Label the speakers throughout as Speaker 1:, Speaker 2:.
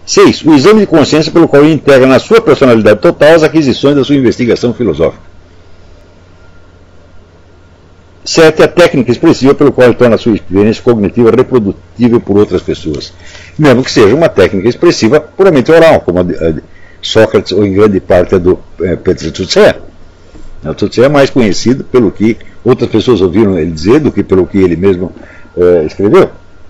Speaker 1: 6. O exame de consciência pelo qual ele integra na sua personalidade total as aquisições da sua investigação filosófica. 7. A técnica expressiva pelo qual ele torna a sua experiência cognitiva reprodutível por outras pessoas. Mesmo que seja uma técnica expressiva puramente oral, como a de Sócrates ou em grande parte a do Petr Tsutsé. O Tsutsé é mais conhecido pelo que outras pessoas ouviram ele dizer do que pelo que ele mesmo escreveu.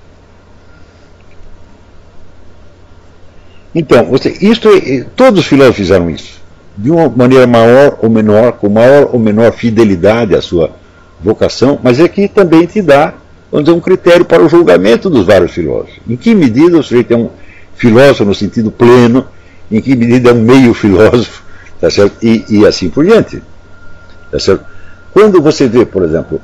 Speaker 1: Então, todos os filósofos fizeram isso, de uma maneira maior ou menor, com maior ou menor fidelidade à sua vocação, mas aqui também te dá, vamos dizer, um critério para o julgamento dos vários filósofos. Em que medida o sujeito é um filósofo no sentido pleno, em que medida é um meio filósofo, tá certo? E assim por diante. Tá certo? Quando você vê, por exemplo,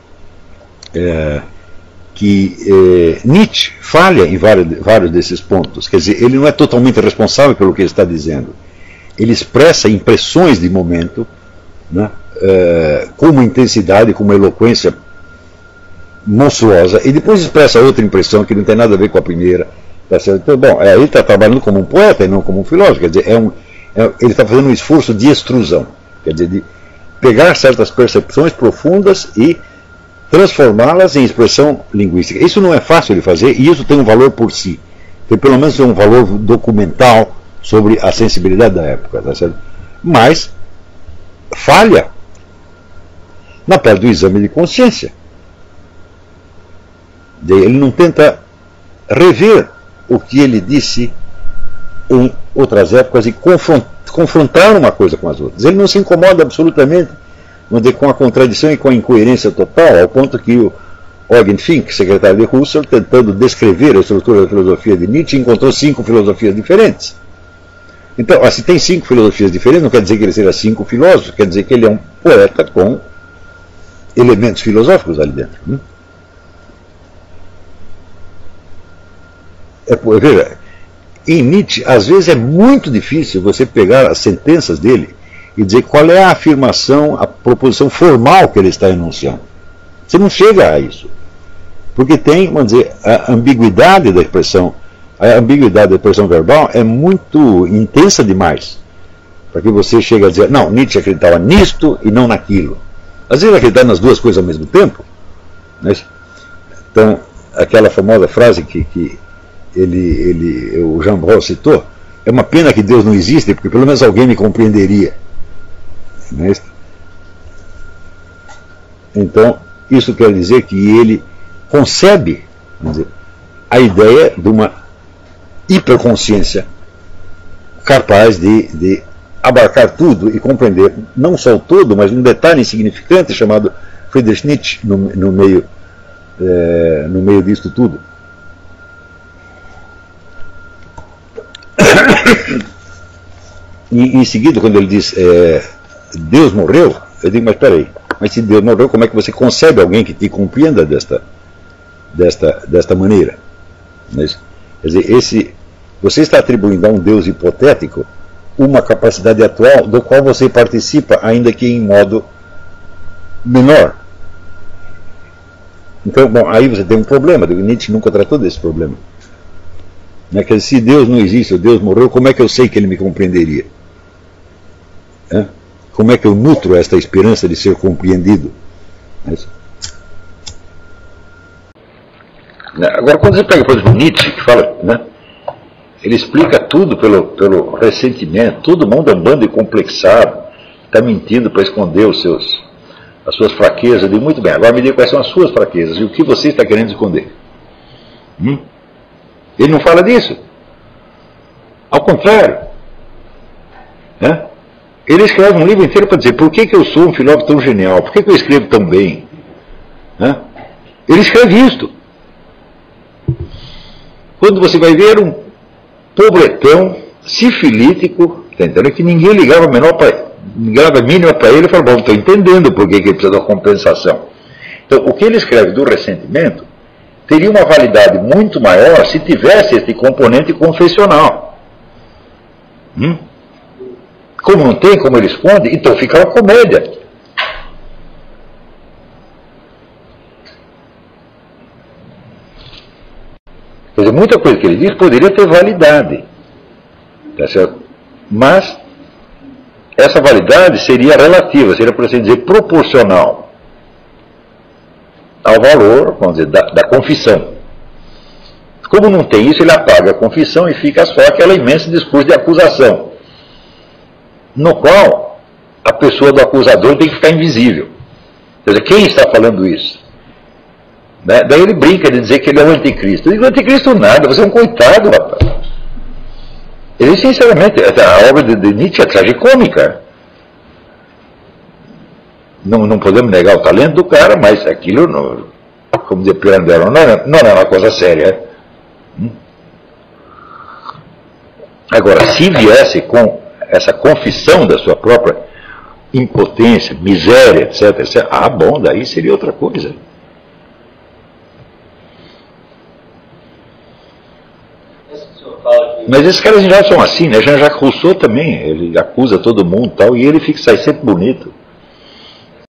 Speaker 1: que Nietzsche falha em vários desses pontos, quer dizer, ele não é totalmente responsável pelo que ele está dizendo. Ele expressa impressões de momento, né, com uma intensidade, com uma eloquência monstruosa, e depois expressa outra impressão que não tem nada a ver com a primeira. Tá certo? Então, bom, ele está trabalhando como um poeta e não como um filósofo, quer dizer, ele está fazendo um esforço de extrusão, quer dizer, de pegar certas percepções profundas e transformá-las em expressão linguística. Isso não é fácil de fazer e isso tem um valor por si. Tem pelo menos um valor documental sobre a sensibilidade da época, tá certo? Mas falha na parte do exame de consciência. Ele não tenta rever o que ele disse em outras épocas e confrontar uma coisa com as outras. Ele não se incomoda absolutamente com a contradição e com a incoerência total, ao ponto que o Eugen Fink, secretário de Husserl, tentando descrever a estrutura da filosofia de Nietzsche, encontrou 5 filosofias diferentes. Então, se tem 5 filosofias diferentes, não quer dizer que ele seja 5 filósofos, quer dizer que ele é um poeta com elementos filosóficos ali dentro. Veja, em Nietzsche, às vezes é muito difícil você pegar as sentenças dele e dizer qual é a afirmação, a proposição formal que ele está enunciando. Você não chega a isso. Porque tem, vamos dizer, a ambiguidade da expressão verbal é muito intensa demais para que você chegue a dizer, não, Nietzsche acreditava nisto e não naquilo. Às vezes ele acreditava nas duas coisas ao mesmo tempo. Né? Então, aquela famosa frase que o Jean Paul citou, é uma pena que Deus não existe, porque pelo menos alguém me compreenderia. Então, isso quer dizer que ele concebe, vamos dizer, a ideia de uma hiperconsciência capaz de abarcar tudo e compreender não só o todo, mas um detalhe insignificante chamado Friedrich Nietzsche no meio disto tudo. E em seguida, quando ele diz Deus morreu, eu digo, mas espera aí, mas se Deus morreu, como é que você concebe alguém que te compreenda desta maneira? Mas, quer dizer, você está atribuindo a um Deus hipotético uma capacidade atual do qual você participa, ainda que em modo menor. Então, bom, aí você tem um problema, Nietzsche nunca tratou desse problema. Quer dizer, se Deus não existe, ou Deus morreu, como é que eu sei que ele me compreenderia? Como é que eu nutro esta esperança de ser compreendido? Agora, quando você pega, por exemplo, Nietzsche, que fala, ele explica tudo pelo ressentimento, todo mundo é um bando de complexado, está mentindo para esconder as suas fraquezas. Eu digo, muito bem, agora me diga quais são as suas fraquezas e o que você está querendo esconder. Ele não fala disso. Ao contrário. Ele escreve um livro inteiro para dizer por que eu sou um filósofo tão genial, por que eu escrevo tão bem. Ele escreve isto. Quando você vai ver um pobretão sifilítico, tá entendendo? Que ninguém ligava a mínima para ele, e falava, bom, estou entendendo por que ele precisa da compensação. Então, o que ele escreve do ressentimento teria uma validade muito maior se tivesse esse componente confessional. Como não tem, como ele esconde, então fica uma comédia. Quer dizer, muita coisa que ele diz poderia ter validade, Tá certo? Mas essa validade seria relativa, seria, por assim dizer, proporcional ao valor, vamos dizer, da confissão. Como não tem isso, ele apaga a confissão e fica só aquele imenso discurso de acusação, no qual a pessoa do acusador tem que ficar invisível. Quer dizer, quem está falando isso? Né? Daí ele brinca de dizer que ele é o anticristo. Eu digo, anticristo nada, você é um coitado, rapaz. Ele, sinceramente, a obra de Nietzsche é tragicômica. Não podemos negar o talento do cara, mas aquilo, como dizer Pirandello, não é uma coisa séria. Agora, se viesse com essa confissão da sua própria impotência, miséria, etc., etc., bom, daí seria outra coisa. Mas esses caras já são assim, né? Jean-Jacques Rousseau também, ele acusa todo mundo e tal, e ele fica sai sempre bonito.